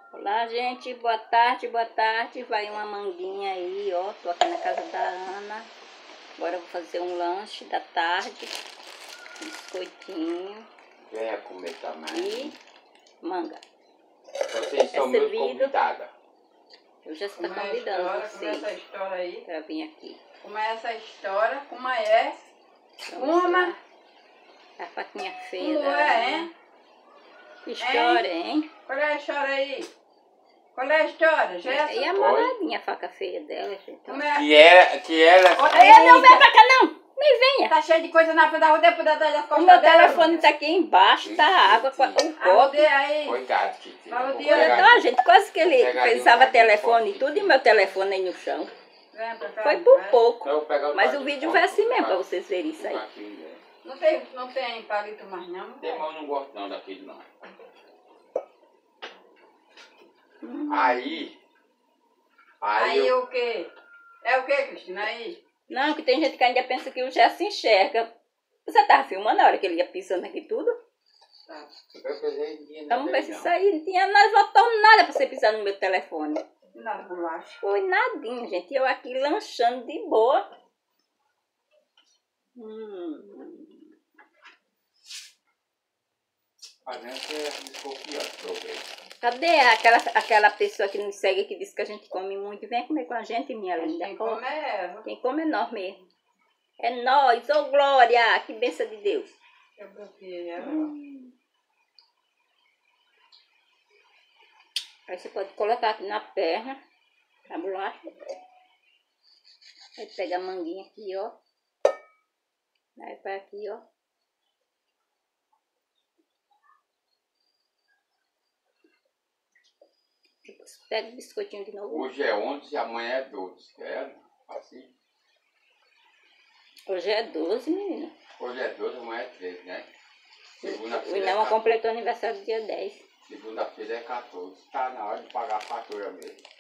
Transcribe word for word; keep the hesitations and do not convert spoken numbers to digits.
Olá, gente, boa tarde, boa tarde. Vai uma manguinha aí, ó. Tô aqui na casa da Ana. Agora eu vou fazer um lanche da tarde. Biscoitinho. Venha comer também. E manga. Vocês são meus convidados. Eu já estou Como é a convidando história, vocês. como é essa história aí? Pra vir aqui. Como é essa história? Como é? Vamos Uma. lá. A faquinha feia Como da é, Ana. hein? Que história, hein? Qual é a história aí? Qual é a história, E Jéssica? a moladinha, a faca feia dela, gente. Como é? Que ela, que ela... Aí, não vem pra cá, não! Nem venha! Tá cheio de coisa na frente da rua, depois da das O costas meu dela. telefone tá aqui embaixo, tá a água, com a- o Ah, copo. odeio aí. Coitado, Titi. Mas o Vou dia- pegar- Então, gente, quase que ele pegar ali um pensava bocadinho telefone e forte. tudo, e meu telefone aí no chão. Vem pra cá, Foi por vai. pouco. Eu vou pegar um Mas o bocadinho vídeo forte, vai assim vou mesmo, pra pegar vocês verem isso um aí. bocadinho, né? Não tem, não tem palito mais não? Tem, mas eu não gosto não daquele não. Hum. Aí... Aí, Aí eu... o quê? É o quê, Cristina? Aí? Não, que tem gente que ainda pensa que o Jé se enxerga. Você tava filmando na hora que ele ia pisando aqui tudo? Tá. Eu pensei que não Vamos ver tem, se não. isso aí não tinha, nós voltamos nada pra você pisar no meu telefone. Nada bolacha. Foi nadinha, gente. Eu aqui lanchando de boa. Hum. A gente é desconfiante, proveito. Cadê aquela, aquela pessoa que nos segue que diz que a gente come muito? Vem comer com a gente, minha linda. Quem come é ela. Quem come é nós mesmo. É nós, ô Glória! Que bênção de Deus. Eu bloqueei ela. Hum. Aí você pode colocar aqui na perna a bolacha. Aí pega a manguinha aqui, ó. Aí vai aqui, ó. Depois pega o biscoitinho de novo. Hoje é onze e amanhã é doze. Quer? Assim? Hoje é doze, menina. Hoje é doze, amanhã é treze, né? O Segunda-feira é Inama quatorze. completou aniversário dia dez. Segunda-feira é quatorze. Tá na hora de pagar a fatura mesmo.